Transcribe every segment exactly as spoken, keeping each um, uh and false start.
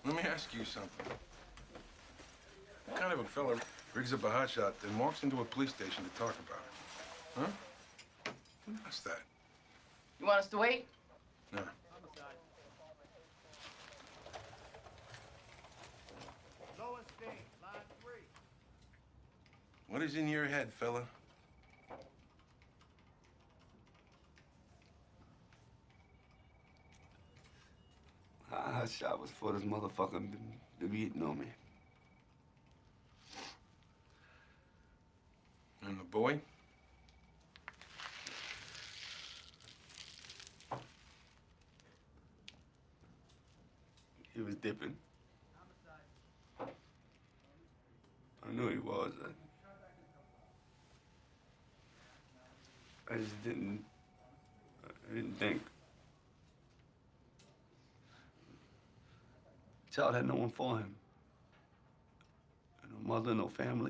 Let me ask you something. What kind of a fella rigs up a hotshot, then walks into a police station to talk about it? Huh? What's that? You want us to wait? No. What is in your head, fella? Hot shot was for this motherfucker to be eating on me. And the boy? He was dipping. I knew he was. I, I just didn't. I didn't think. Child had no one for him. No mother, no family.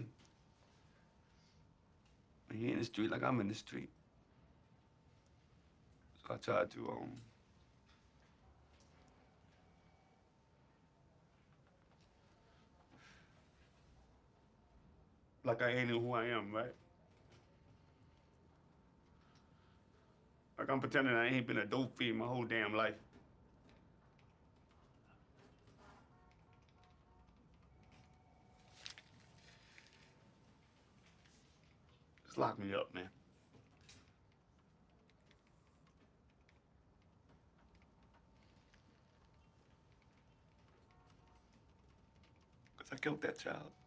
He in the street like I'm in the street. So I tried to, um... like I ain't know who I am, right? Like I'm pretending I ain't been a dope fiend my whole damn life. Just lock me up, man. Because I killed that child.